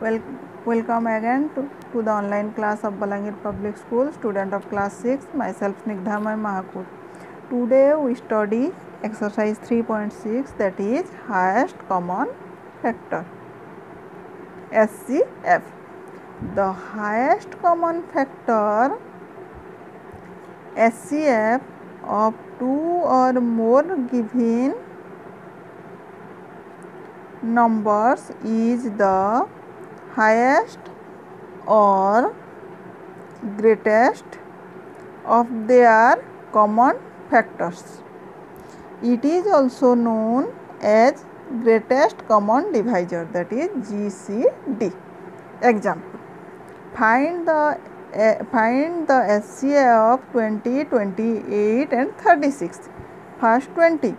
Well, welcome again to the online class of Balangir Public School, student of class 6, myself Snigdhamay Mahakur. Today we study exercise 3.6, that is highest common factor, HCF. The highest common factor HCF of two or more given numbers is the highest or greatest of their common factors. It is also known as greatest common divisor, that is GCD. Example: find the HCF of 20, 28 and 36. First 20.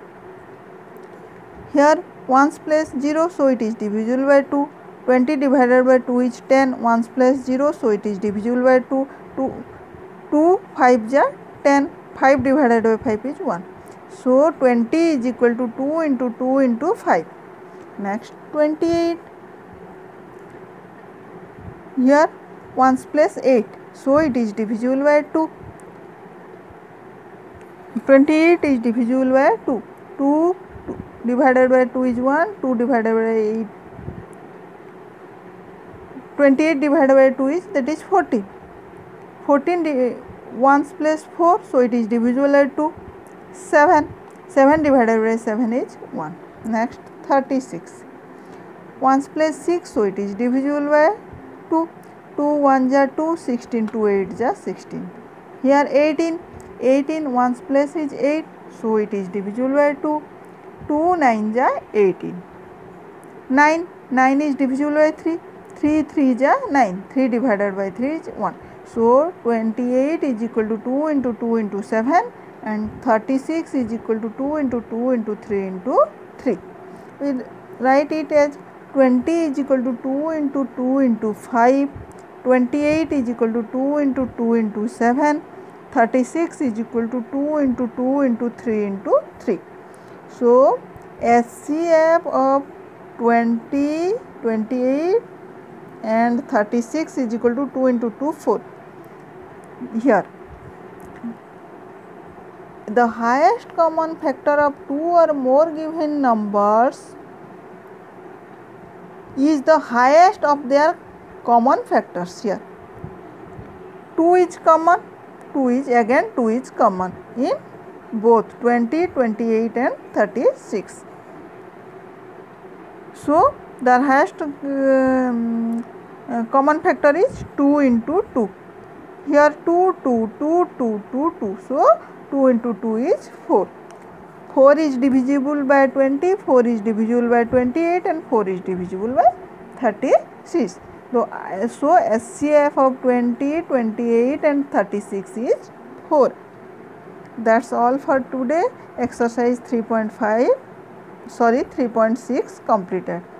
Here ones place 0, so it is divisible by 2. 20 divided by 2 is 10. Ones place 0, so it is divisible by 2. 2 5 ja 10. 5 divided by 5 is 1. So 20 is equal to 2 into 2 into 5. Next 28. Here ones place 8, so it is divisible by 2. 28 is divisible by 2. 2 divided by 2 is 1. 2 divided by 8. 28 divided by 2 is, that is 14. 14 ones place 4, so it is divisible by 2. 7 divided by 7 is 1. Next 36. Ones place 6, so it is divisible by 2. 2 1 ja 2, 16 2 8 ja 16. Here 18 ones place is 8, so it is divisible by 2. 2 9 ja 18. 9 is divisible by 3. 3 3 ja 9. 3 divided by 3 is 1. So 28 is equal to 2 into 2 into 7, and 36 is equal to 2 into 2 into 3 into 3. We write it as 20 is equal to 2 into 2 into 5. 28 is equal to 2 into 2 into 7. 36 is equal to 2 into 2 into 3 into 3. So HCF of 20, 28 and 36 is equal to 2 into 2, 4. Here the highest common factor of two or more given numbers is the highest of their common factors. Here 2 is common, 2 is common in both 20, 28 and 36. So the highest common factor is 2 into 2. Here 2, 2, 2, 2, 2, 2. So 2 into 2 is 4. 4 is divisible by 20, 4 is divisible by 28 and 4 is divisible by 36. So HCF of 20, 28 and 36 is 4. That's all for today. Exercise 3.6 completed.